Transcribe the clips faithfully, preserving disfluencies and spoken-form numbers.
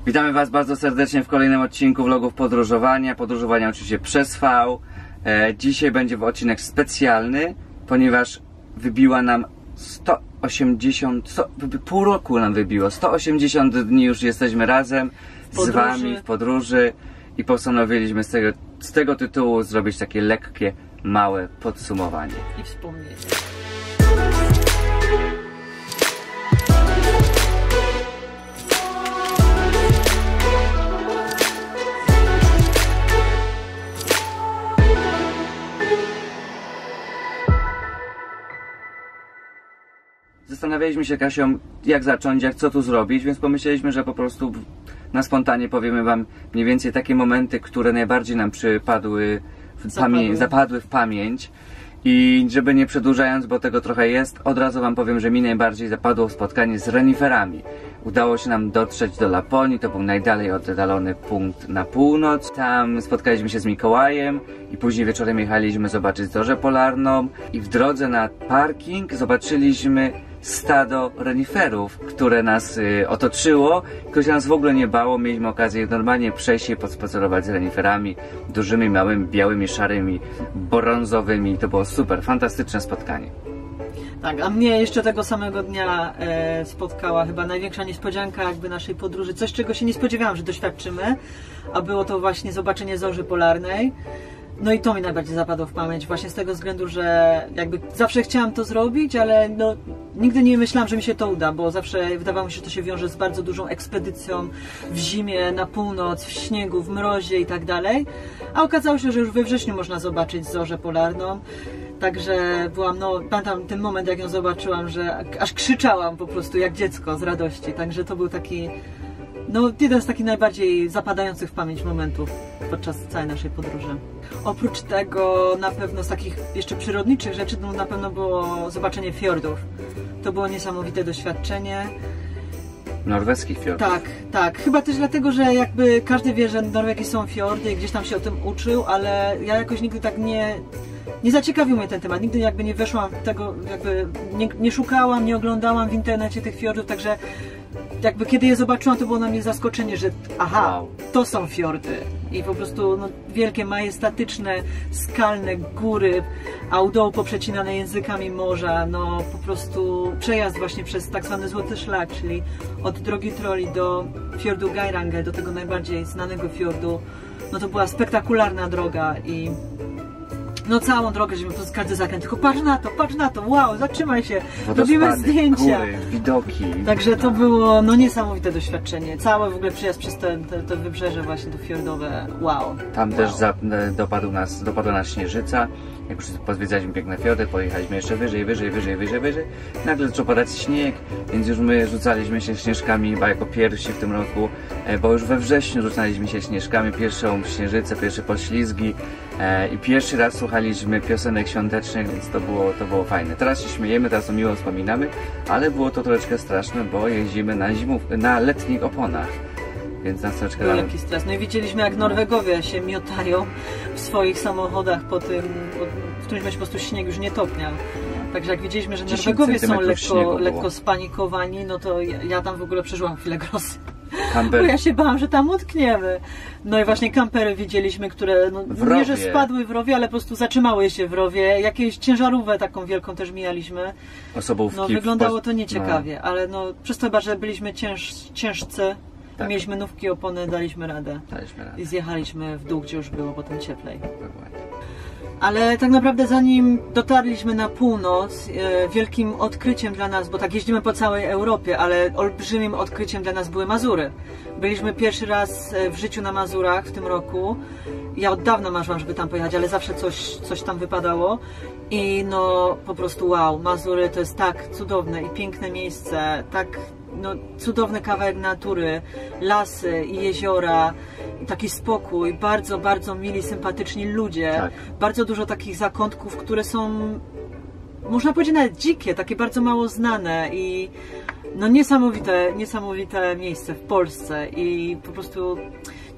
Witamy Was bardzo serdecznie w kolejnym odcinku vlogów podróżowania. Podróżowania oczywiście przez V. E, dzisiaj będzie odcinek specjalny, ponieważ wybiła nam sto osiemdziesiąt, sto, pół roku nam wybiło, sto osiemdziesiąt dni już jesteśmy razem z Wami w podróży i postanowiliśmy z tego, z tego tytułu zrobić takie lekkie, małe podsumowanie. I wspomnienie. Zastanawialiśmy się, Kasią, jak zacząć, jak co tu zrobić, więc pomyśleliśmy, że po prostu na spontanie powiemy Wam mniej więcej takie momenty, które najbardziej nam przypadły w zapadły. zapadły w pamięć. I żeby nie przedłużając, bo tego trochę jest, od razu Wam powiem, że mi najbardziej zapadło spotkanie z reniferami. Udało się nam dotrzeć do Laponii, to był najdalej oddalony punkt na północ. Tam spotkaliśmy się z Mikołajem i później wieczorem jechaliśmy zobaczyć zorzę polarną. I w drodze na parking zobaczyliśmy stado reniferów, które nas y, otoczyło, które się nas w ogóle nie bało. Mieliśmy okazję normalnie przejść się, podspacerować z reniferami, dużymi, małymi, białymi, szarymi, brązowymi. To było super, fantastyczne spotkanie. Tak, a mnie jeszcze tego samego dnia e, spotkała chyba największa niespodzianka jakby naszej podróży, coś czego się nie spodziewałam, że doświadczymy, a było to właśnie zobaczenie zorzy polarnej. No i to mi najbardziej zapadło w pamięć, właśnie z tego względu, że jakby zawsze chciałam to zrobić, ale no, nigdy nie myślałam, że mi się to uda, bo zawsze wydawało mi się, że to się wiąże z bardzo dużą ekspedycją w zimie, na północ, w śniegu, w mrozie i tak dalej. A okazało się, że już we wrześniu można zobaczyć zorzę polarną. Także byłam, no pamiętam ten moment, jak ją zobaczyłam, że aż krzyczałam po prostu jak dziecko z radości. Także to był taki, no jeden z takich najbardziej zapadających w pamięć momentów podczas całej naszej podróży. Oprócz tego na pewno z takich jeszcze przyrodniczych rzeczy, no na pewno było zobaczenie fiordów. To było niesamowite doświadczenie. Norweskich fiordów. Tak, tak. Chyba też dlatego, że jakby każdy wie, że w Norwegii są fiordy i gdzieś tam się o tym uczył, ale ja jakoś nigdy tak nie... Nie zaciekawił mnie ten temat, nigdy jakby nie weszłam w tego, jakby nie, nie szukałam, nie oglądałam w internecie tych fiordów, także jakby kiedy je zobaczyłam, to było na mnie zaskoczenie, że aha, wow, to są fiordy i po prostu no, wielkie, majestatyczne, skalne góry, a u dołu poprzecinane językami morza, no po prostu przejazd właśnie przez tak zwany Złoty Szlak, czyli od drogi Trolli do fiordu Geiranger, do tego najbardziej znanego fiordu, no to była spektakularna droga i no całą drogę, żeby po prostu każdy zakręt, tylko patrz na to, patrz na to, wow, zatrzymaj się, robimy zdjęcia. Góry, widoki. Także to było no niesamowite doświadczenie. Cały w ogóle przyjazd przez te, te, te wybrzeże właśnie to fiordowe, wow. Tam wow. też za, dopadł nas, dopadła nas śnieżyca. Jak już pozwiedzaliśmy piękne fiordy, pojechaliśmy jeszcze wyżej, wyżej, wyżej, wyżej, wyżej. Nagle zaczął padać śnieg, więc już my rzucaliśmy się śnieżkami chyba jako pierwsi w tym roku, bo już we wrześniu rzucaliśmy się śnieżkami, pierwszą śnieżycę, pierwsze poślizgi i pierwszy raz słuchaliśmy piosenek świątecznych, więc to było, to było fajne. Teraz się śmiejemy, teraz to miło wspominamy, ale było to troszeczkę straszne, bo jeździmy na, zimów, na letnich oponach. Więc nas troszeczkę był lekki stres. No i widzieliśmy, jak Norwegowie się miotają w swoich samochodach po tym, w którymś po prostu śnieg już nie topniał. Także jak widzieliśmy, że Norwegowie są lekko, lekko spanikowani, no to ja, ja tam w ogóle przeżyłam chwilę grosy. Kamper. Bo ja się bałam, że tam utkniemy. No i właśnie kampery widzieliśmy, które no, nie, że spadły w rowie, ale po prostu zatrzymały się w rowie. Jakieś ciężarówkę taką wielką też mijaliśmy. Osobówki. No wyglądało to nieciekawie, no. Ale no przez to chyba, że byliśmy cięż, ciężcy, tak. Mieliśmy nówki, opony, daliśmy radę. Daliśmy radę. I zjechaliśmy w dół, gdzie już było potem cieplej. Dokładnie. Ale tak naprawdę zanim dotarliśmy na północ, e, wielkim odkryciem dla nas, bo tak jeździmy po całej Europie, ale olbrzymim odkryciem dla nas były Mazury. Byliśmy pierwszy raz w życiu na Mazurach w tym roku. Ja od dawna marzyłam, żeby tam pojechać, ale zawsze coś, coś tam wypadało. I no po prostu wow, Mazury to jest tak cudowne i piękne miejsce, tak no, cudowny kawałek natury, lasy i jeziora, i taki spokój, bardzo, bardzo mili, sympatyczni ludzie, tak. Bardzo dużo takich zakątków, które są, można powiedzieć, nawet dzikie, takie bardzo mało znane i no niesamowite, niesamowite miejsce w Polsce i po prostu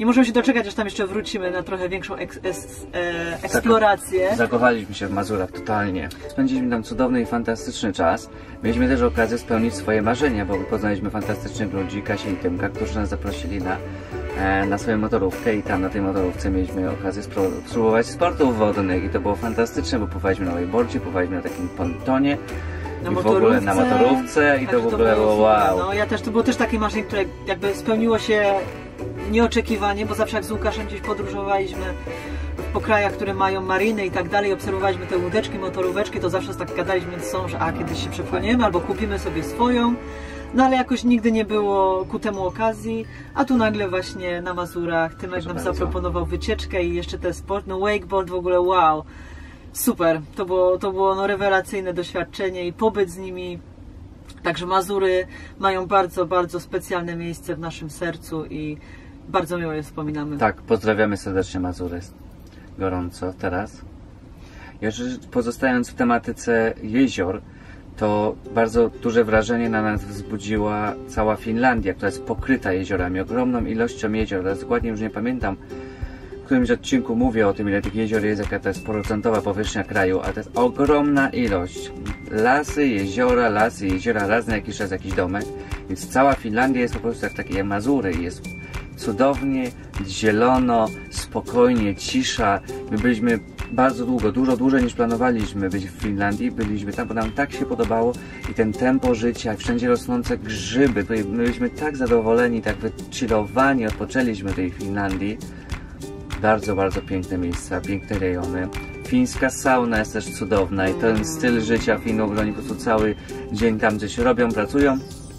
nie możemy się doczekać, aż tam jeszcze wrócimy na trochę większą eks, es, e, eksplorację. Zakochaliśmy się w Mazurach totalnie. Spędziliśmy tam cudowny i fantastyczny czas. Mieliśmy też okazję spełnić swoje marzenia, bo poznaliśmy fantastycznych ludzi, Kasię i Tymka, którzy nas zaprosili na, e, na swoją motorówkę i tam na tej motorówce mieliśmy okazję spróbować sportów wodnych i to było fantastyczne, bo pływaliśmy na wakeboardzie, pływaliśmy na takim pontonie. Na I w ogóle na motorówce i to w ogóle było wow. No, ja też, to było też takie marzenie, które jakby spełniło się nieoczekiwanie, bo zawsze jak z Łukaszem gdzieś podróżowaliśmy po krajach, które mają mariny i tak dalej, obserwowaliśmy te łódeczki, motoróweczki, to zawsze tak gadaliśmy między sobą, że a kiedyś się przepłyniemy albo kupimy sobie swoją. No ale jakoś nigdy nie było ku temu okazji, a tu nagle właśnie na Mazurach Tymek nam zaproponował wycieczkę i jeszcze ten sport, no wakeboard w ogóle wow. Super, to było, to było no rewelacyjne doświadczenie i pobyt z nimi. Także Mazury mają bardzo, bardzo specjalne miejsce w naszym sercu i bardzo miło je wspominamy. Tak, pozdrawiamy serdecznie Mazury gorąco teraz. Jeszcze pozostając w tematyce jezior, to bardzo duże wrażenie na nas wzbudziła cała Finlandia, która jest pokryta jeziorami, ogromną ilością jezior. Teraz dokładnie już nie pamiętam, w którymś odcinku mówię o tym, ile tych jezior jest, jaka to jest procentowa powierzchnia kraju, ale to jest ogromna ilość. Lasy, jeziora, lasy, jeziora, raz na jakiś czas jakiś domek, więc cała Finlandia jest po prostu jak takie Mazury, jest cudownie, zielono, spokojnie, cisza. My byliśmy bardzo długo, dużo dłużej niż planowaliśmy być w Finlandii, byliśmy tam, bo nam tak się podobało i ten tempo życia, wszędzie rosnące grzyby, my byliśmy tak zadowoleni, tak wychillowani, odpoczęliśmy w tej Finlandii. Bardzo, bardzo piękne miejsca, piękne rejony. Fińska sauna jest też cudowna i ten styl życia Finów, że oni po prostu cały dzień tam gdzieś robią, pracują,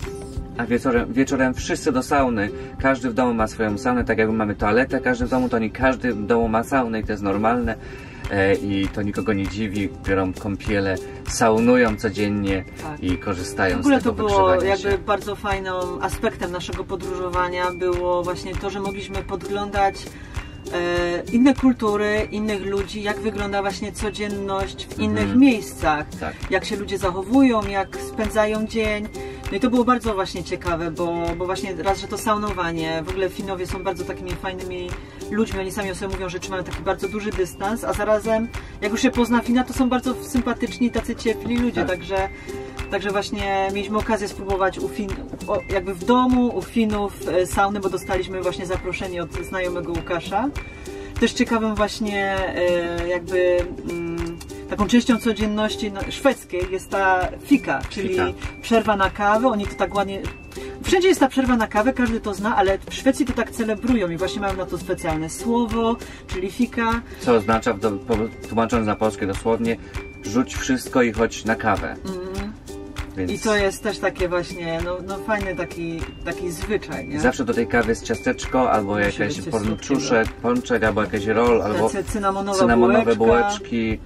a wieczorem, wieczorem wszyscy do sauny. Każdy w domu ma swoją saunę, tak jakby mamy toaletę, każdy w domu, to oni każdy w domu ma saunę i to jest normalne. E, I to nikogo nie dziwi, biorą kąpiele, saunują codziennie tak. I korzystają z tego. W ogóle to było jakby się. Bardzo fajnym aspektem naszego podróżowania było właśnie to, że mogliśmy podglądać inne kultury, innych ludzi, jak wygląda właśnie codzienność w innych mm. miejscach, tak. Jak się ludzie zachowują, jak spędzają dzień. No i to było bardzo właśnie ciekawe, bo, bo właśnie raz, że to saunowanie, w ogóle Finowie są bardzo takimi fajnymi ludźmi, oni sami o sobie mówią, że trzymają taki bardzo duży dystans, a zarazem jak już się pozna Fina, to są bardzo sympatyczni, tacy ciepli ludzie, tak. także Także właśnie mieliśmy okazję spróbować u Fin, jakby w domu, u Finów sauny, bo dostaliśmy właśnie zaproszenie od znajomego Łukasza. Też ciekawym właśnie jakby taką częścią codzienności szwedzkiej jest ta fika, czyli fika. Przerwa na kawę. Oni to tak ładnie... Wszędzie jest ta przerwa na kawę, każdy to zna, ale w Szwecji to tak celebrują i właśnie mają na to specjalne słowo, czyli fika. Co oznacza, tłumacząc na polskie dosłownie, rzuć wszystko i chodź na kawę. Mm. Więc... I to jest też takie właśnie, no, no fajny taki, taki zwyczaj, nie? Zawsze do tej kawy jest ciasteczko, albo Musi jakieś pornczuszek, pączek, albo jakiś roll, albo cynamonowe bułeczki.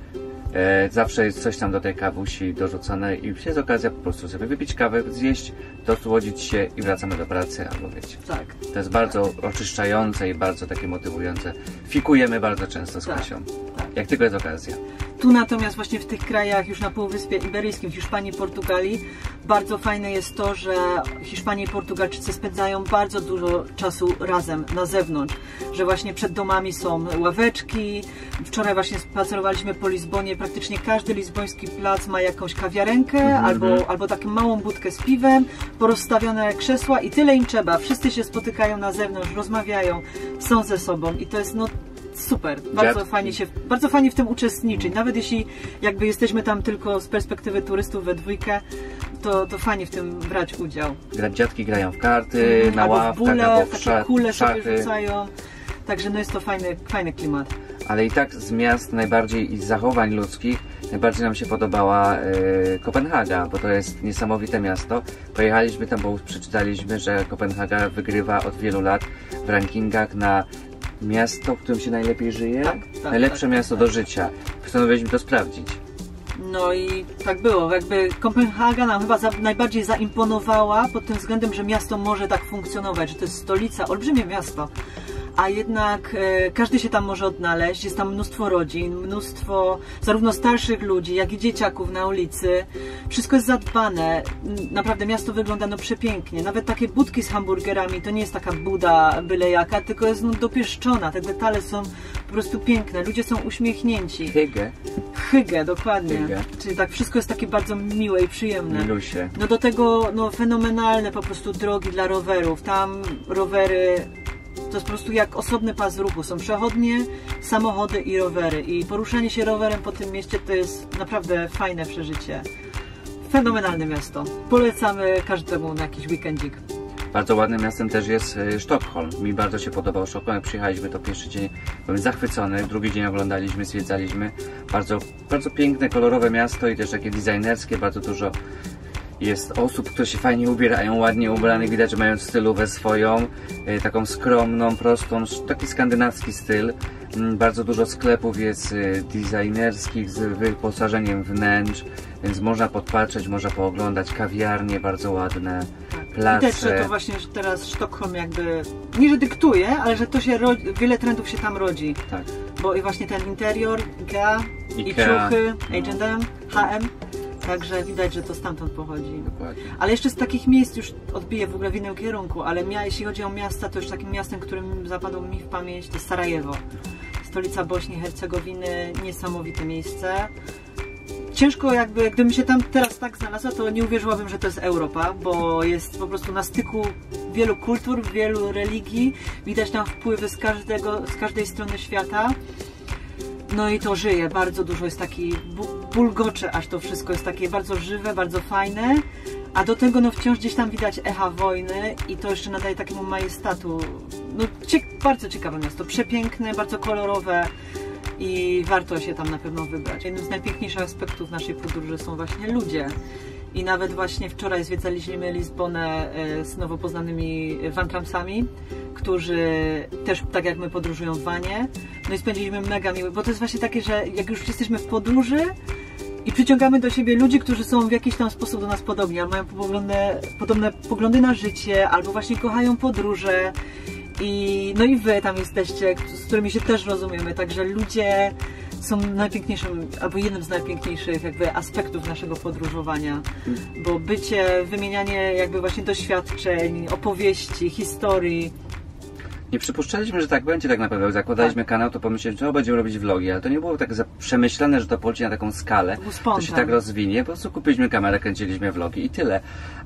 E, zawsze jest coś tam do tej kawusi dorzucone i jest okazja po prostu sobie wypić kawę, zjeść, dosłodzić się i wracamy do pracy, albo wiecie. Tak. To jest bardzo tak. oczyszczające i bardzo takie motywujące. Fikujemy bardzo często z tak. Kasią, tak. jak tylko jest okazja. Tu natomiast właśnie w tych krajach już na Półwyspie Iberyjskim, w Hiszpanii, Portugalii, bardzo fajne jest to, że Hiszpanie i Portugalczycy spędzają bardzo dużo czasu razem na zewnątrz, że właśnie przed domami są ławeczki. Wczoraj właśnie spacerowaliśmy po Lizbonie, praktycznie każdy lizboński plac ma jakąś kawiarenkę mm-hmm. albo, albo taką małą budkę z piwem, porozstawione krzesła i tyle im trzeba. Wszyscy się spotykają na zewnątrz, rozmawiają, są ze sobą i to jest no super, bardzo fajnie się, bardzo fajnie w tym uczestniczyć, nawet jeśli jakby jesteśmy tam tylko z perspektywy turystów we dwójkę, to, to fajnie w tym brać udział. Dziadki grają w karty, mm, na albo ławkach, w bóle, albo w takie kule sobie rzucają, także no jest to fajny, fajny klimat. Ale i tak z miast najbardziej i z zachowań ludzkich najbardziej nam się podobała e, Kopenhaga, bo to jest niesamowite miasto. Pojechaliśmy tam, bo przeczytaliśmy, że Kopenhaga wygrywa od wielu lat w rankingach na miasto, w którym się najlepiej żyje, tak, tak, najlepsze tak, miasto tak, do tak. życia. Postanowiliśmy to sprawdzić. No i tak było, jakby Kopenhaga nam chyba za, najbardziej zaimponowała pod tym względem, że miasto może tak funkcjonować, że to jest stolica, olbrzymie miasto, a jednak e, każdy się tam może odnaleźć, jest tam mnóstwo rodzin, mnóstwo zarówno starszych ludzi, jak i dzieciaków na ulicy. Wszystko jest zadbane, naprawdę miasto wygląda no przepięknie, nawet takie budki z hamburgerami to nie jest taka buda byle jaka, tylko jest no dopieszczona, te detale są po prostu piękne, ludzie są uśmiechnięci. Hygge. Hygge, dokładnie. Hygge. Czyli tak wszystko jest takie bardzo miłe i przyjemne. Milusie. No do tego no fenomenalne po prostu drogi dla rowerów, tam rowery to jest po prostu jak osobny pas ruchu. Są przechodnie, samochody i rowery. I poruszanie się rowerem po tym mieście to jest naprawdę fajne przeżycie. Fenomenalne miasto. Polecamy każdemu na jakiś weekendzik. Bardzo ładnym miastem też jest Sztokholm. Mi bardzo się podobał Sztokholm. Jak przyjechaliśmy, to pierwszy dzień byłem zachwycony. Drugi dzień oglądaliśmy, zwiedzaliśmy. Bardzo, bardzo piękne, kolorowe miasto i też takie designerskie. Bardzo dużo jest osób, które się fajnie ubierają, ładnie ubranych. Widać, że mają stylówę swoją. Taką skromną, prostą, taki skandynawski styl. Bardzo dużo sklepów jest designerskich z wyposażeniem wnętrz, więc można podpatrzeć, można pooglądać kawiarnie bardzo ładne, place. Widać, że to właśnie teraz Sztokholm jakby, nie że dyktuje, ale że to się rodzi, wiele trendów się tam rodzi. Tak. Bo i właśnie ten interior, Ikea, Ikea. i ciuchy, H and M, H and M. Także widać, że to stamtąd pochodzi. Dokładnie. Ale jeszcze z takich miejsc już odbiję w ogóle w innym kierunku, ale mia, jeśli chodzi o miasta, to już takim miastem, którym zapadło mi w pamięć, to jest Sarajewo. Stolica Bośni i Hercegowiny, niesamowite miejsce. Ciężko jakby, gdybym się tam teraz tak znalazła, to nie uwierzyłabym, że to jest Europa, bo jest po prostu na styku wielu kultur, wielu religii. Widać tam wpływy z, każdego, z każdej strony świata. No i to żyje, bardzo dużo jest taki, bulgocze aż to wszystko jest takie bardzo żywe, bardzo fajne, a do tego no wciąż gdzieś tam widać echa wojny i to jeszcze nadaje takiemu majestatu. No cie bardzo ciekawe miasto, przepiękne, bardzo kolorowe i warto się tam na pewno wybrać. Jednym z najpiękniejszych aspektów naszej podróży są właśnie ludzie. I nawet właśnie wczoraj zwiedzaliśmy Lizbonę z nowo poznanymi Wantramsami, którzy też tak jak my podróżują w vanie. No i spędziliśmy mega miły, bo to jest właśnie takie, że jak już jesteśmy w podróży i przyciągamy do siebie ludzi, którzy są w jakiś tam sposób do nas podobni, albo mają podobne, podobne poglądy na życie, albo właśnie kochają podróże. I, no i wy tam jesteście, z którymi się też rozumiemy, także ludzie są najpiękniejszym, albo jednym z najpiękniejszych jakby aspektów naszego podróżowania, bo bycie, wymienianie jakby właśnie doświadczeń, opowieści, historii. Nie przypuszczaliśmy, że tak będzie tak naprawdę. Jak zakładaliśmy tak. kanał, to pomyśleliśmy, że będziemy robić vlogi, ale to nie było tak przemyślane, że to poleci na taką skalę, to, to się tak rozwinie. Po prostu kupiliśmy kamerę, kręciliśmy vlogi i tyle.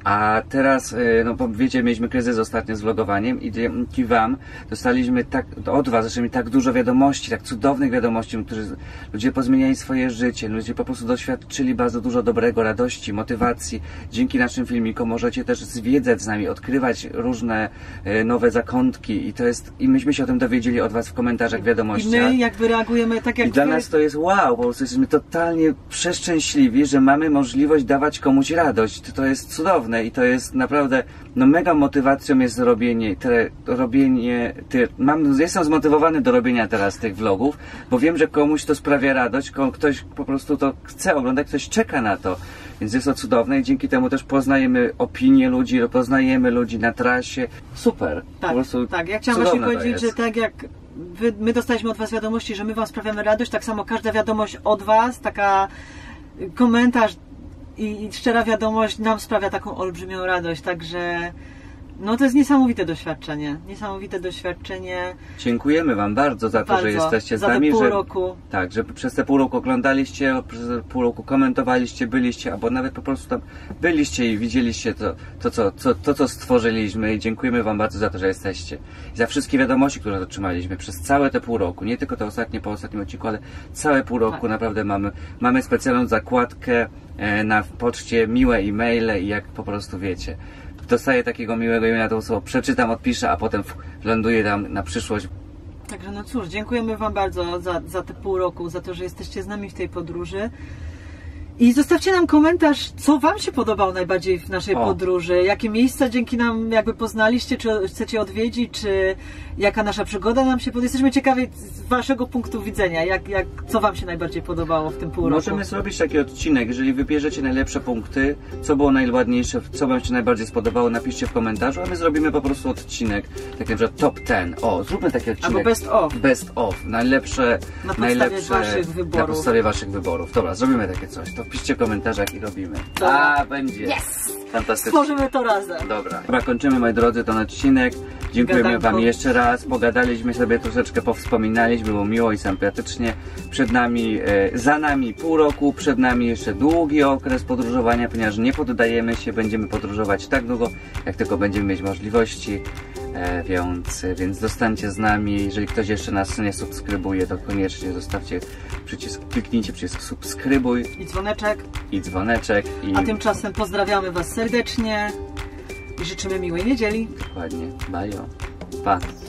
A teraz, no bo wiecie, mieliśmy kryzys ostatnio z vlogowaniem i dzięki wam dostaliśmy tak, od was zaczęliśmy tak dużo wiadomości, tak cudownych wiadomości, którzy ludzie pozmieniali swoje życie, ludzie po prostu doświadczyli bardzo dużo dobrego, radości, motywacji. Dzięki naszym filmikom możecie też zwiedzać z nami, odkrywać różne nowe zakątki i to jest I myśmy się o tym dowiedzieli od was w komentarzach, wiadomościach. I my jakby reagujemy tak jak I dla nas to jest wow, po prostu jesteśmy totalnie przeszczęśliwi, że mamy możliwość dawać komuś radość. To jest cudowne i to jest naprawdę, no mega motywacją jest robienie, te, robienie, te, mam, jestem zmotywowany do robienia teraz tych vlogów, bo wiem, że komuś to sprawia radość, ktoś po prostu to chce oglądać, ktoś czeka na to. Więc jest to cudowne i dzięki temu też poznajemy opinie ludzi, poznajemy ludzi na trasie. Super. Tak, po prostu tak. Ja chciałam właśnie powiedzieć, że tak jak wy, my dostaliśmy od was wiadomości, że my wam sprawiamy radość, tak samo każda wiadomość od was, taka komentarz i, i szczera wiadomość nam sprawia taką olbrzymią radość, także no to jest niesamowite doświadczenie, niesamowite doświadczenie. Dziękujemy wam bardzo za to, bardzo, że jesteście z za nami, te pół że, roku. tak, że przez te pół roku oglądaliście, przez te pół roku komentowaliście, byliście, albo nawet po prostu tam byliście i widzieliście to, to, co, co, to, co stworzyliśmy i dziękujemy wam bardzo za to, że jesteście. I za wszystkie wiadomości, które otrzymaliśmy przez całe te pół roku, nie tylko te ostatnie po ostatnim odcinku, ale całe pół roku tak. Naprawdę mamy, mamy specjalną zakładkę na poczcie, miłe e-maile i jak po prostu wiecie. Dostaję takiego miłego imienia, to słowo przeczytam, odpiszę, a potem ląduję tam na przyszłość. Także no cóż, dziękujemy wam bardzo za, za te pół roku, za to, że jesteście z nami w tej podróży. I zostawcie nam komentarz, co wam się podobało najbardziej w naszej O. podróży, jakie miejsca dzięki nam jakby poznaliście, czy chcecie odwiedzić, czy jaka nasza przygoda nam się podoba. Jesteśmy ciekawi z waszego punktu widzenia, jak, jak, co wam się najbardziej podobało w tym pół roku. Możemy zrobić taki odcinek, jeżeli wybierzecie najlepsze punkty, co było najładniejsze, co wam się najbardziej spodobało, napiszcie w komentarzu, a my zrobimy po prostu odcinek, taki na przykład top ten. O, zróbmy taki odcinek. Albo best of. Best of. Najlepsze, Na podstawie najlepsze waszych wyborów. Na podstawie waszych wyborów. Dobra, zrobimy takie coś. To piszcie w komentarzach i robimy. Dobra. A, będzie. Yes! Fantastycznie. Stworzymy to razem. Dobra. Dobra, kończymy, moi drodzy, ten odcinek. Dziękujemy Gadanko. wam jeszcze raz. Pogadaliśmy sobie troszeczkę, powspominaliśmy, było miło i sympatycznie. Przed nami, e, za nami pół roku, przed nami jeszcze długi okres podróżowania, ponieważ nie poddajemy się, będziemy podróżować tak długo, jak tylko będziemy mieć możliwości. E, więc, więc zostańcie z nami. Jeżeli ktoś jeszcze nas nie subskrybuje, to koniecznie zostawcie przycisk, kliknijcie przycisk subskrybuj I dzwoneczek. i dzwoneczek. I A tymczasem pozdrawiamy was serdecznie i życzymy miłej niedzieli. dokładnie. Bajo. Pa.